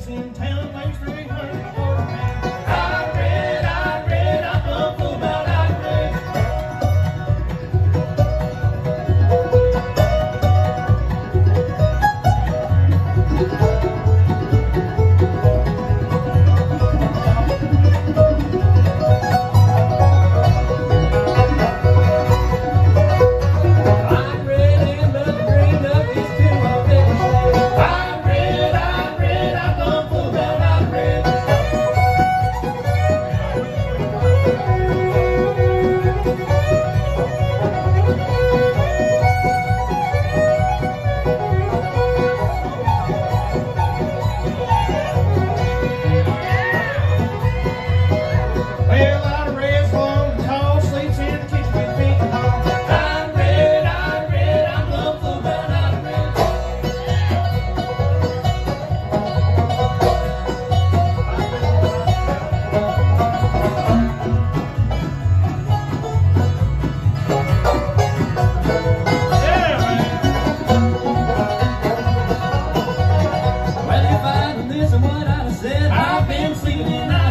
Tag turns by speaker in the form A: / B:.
A: lives in town, makes 300 for a man. I read, I'm a fool about I read. I've been sleeping in